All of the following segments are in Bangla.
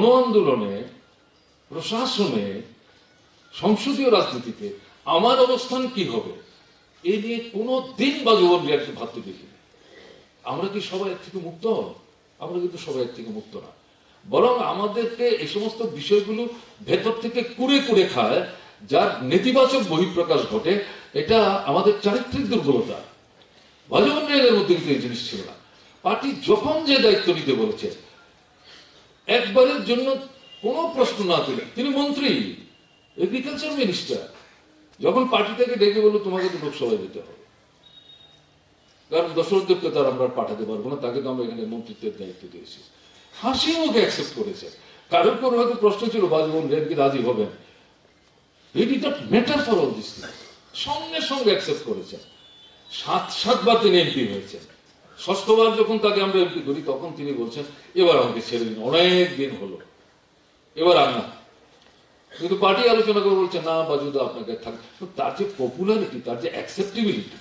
আন্দোলনে, প্রশাসনে, সংসদীয় রাজনীতিতে আমার অবস্থান কি হবে এই নিয়ে কোনো দিন বাজুবন রিয়াকে ভাবতে দেখিনি। আমরা কি সবাই এর থেকে মুক্ত? আমরা কিন্তু সবাই এর থেকে মুক্ত না, বরং আমাদেরকে এই সমস্ত বিষয়গুলো ভেতর থেকে কুড়ে কুড়ে খায়, যার নেতিবাচক বহিঃপ্রকাশ ঘটে। এটা আমাদের চারিত্রিক দুর্বলতা। বাজুবন রিয়ার মধ্যে কিন্তু এই জিনিস ছিল না। পার্টি যখন যে দায়িত্ব নিতে বলেছে, একবারের জন্য কোনো প্রশ্ন না তুলে, তিনি মন্ত্রী, এগ্রিকালচার মিনিস্টার, যখন পার্টি থেকে ডেকে বললো তোমাকে তো লোকসভায় যেতে হবে, কারণ দশরথদেবকে তার আমরা পাঠাতে পারবো না, তাকে তো আমরা এখানে মন্ত্রিত্বের দায়িত্ব দিয়েছি, হাসি মুখে অ্যাকসেপ্ট করেছে। কারোর কোনো হয়তো প্রশ্ন ছিল বাজুবন রিয়া কি রাজি হবেন, it is not matter for all this things, সঙ্গে সঙ্গে অ্যাকসেপ্ট করেছেন। 7বার তিনি এমপি হয়েছেন। 6বার যখন তাকে আমরা এমপি করি তখন তিনি বলছেন এবার আমাকে ছেড়ে দিন, অনেক দিন হলো, এবার আর না। কিন্তু পার্টি আলোচনা করে বলছে না বাজুদা আপনাকে থাক। তার যে পপুলারিটি, তার যে অ্যাকসেপ্টেবিলিটি,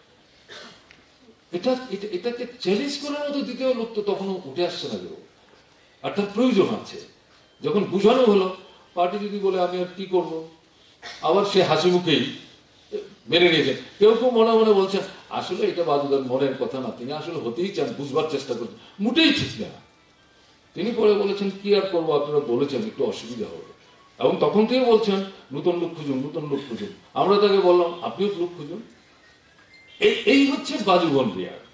এটাকে চ্যালেঞ্জ করার মতো দ্বিতীয় লোক তো তখনও উঠে আসছে না কেউ। আর তার প্রয়োজন আছে। যখন বুঝানো হলো, পার্টি যদি বলে আমি আর কি করবো, আবার সে হাসি মুখেই মেনে নিয়েছেন। কেউ কেউ মনে মনে বলছেন আসলে এটা বাজুদার মনের কথা না, তিনি আসলে হতেই চান, বুঝবার চেষ্টা করছেন, মোটেই ঠিক না। তিনি পরে বলেছেন কি আর করবো, আপনারা বলেছেন একটু অসুবিধা হবে, এবং তখন থেকে বলছেন নতুন লোক খুঁজুন, নতুন লোক খুঁজুন। আমরা তাকে বললাম আপনিও লোক খুঁজুন। এই হচ্ছে বাজুবন রিয়া।